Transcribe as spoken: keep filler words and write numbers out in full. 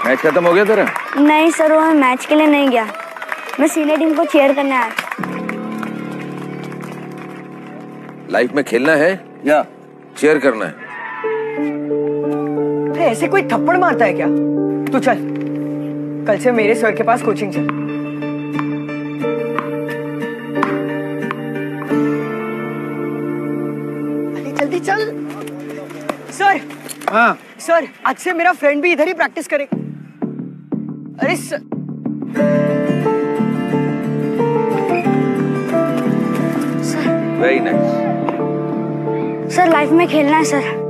Match खत्म हो गया तेरा? नहीं सर, वो मैं मैच के लिए नहीं गया, मैं सीनियर टीम को चीयर करने आया। लाइफ में खेलना है या चीयर करना है? अरे ऐसे कोई थप्पड़ मारता है क्या? तू चल, कल से मेरे सर के पास कोचिंग चल। अरे जल्दी चल। सर। हाँ सर, आज से मेरा फ्रेंड भी इधर ही प्रैक्टिस करेगा। अरे sir. Very nice. Sir life में खेलना है सर।